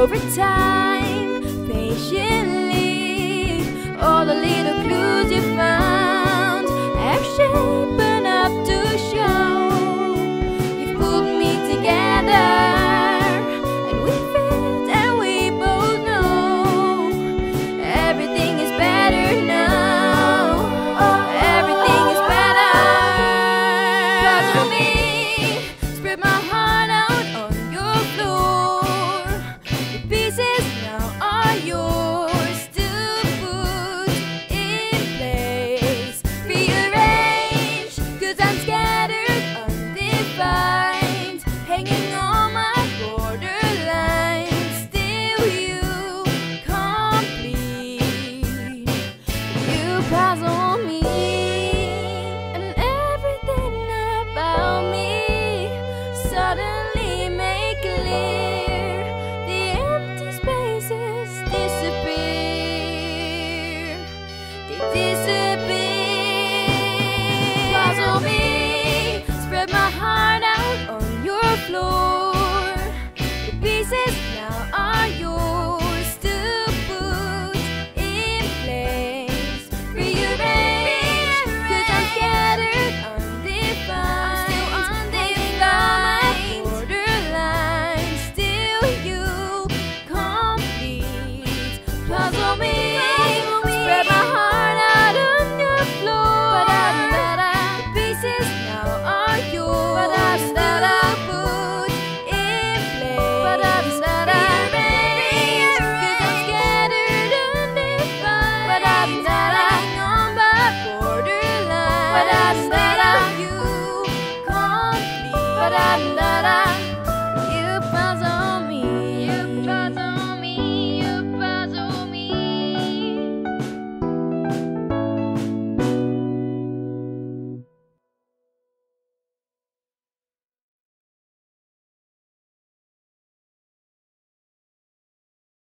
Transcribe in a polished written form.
over time, patiently, all the little clues you found have shapen up to show you've put me together, and we fit and we both know everything is better now. Everything is better. Puzzle me, spread my heart out on your floor. The pieces now are yours to put in place. Rearrange, 'cause I'm scattered, undefined, hanging on my borderline. Still you complete. You puzzle me, and everything about me suddenly make clear. The empty spaces disappear. They disappear. Puzzle me, spread my heart out on your floor. The pieces now are yours to put in place. Rearrange, 'cause I'm scattered, undefined, hanging on my borderline. Still you complete. Puzzle me, spread my heart out on your floor. The pieces now are yours to put in place. Rearrange, 'cause I'm scattered, undefined, hanging on my borderline. Still you complete.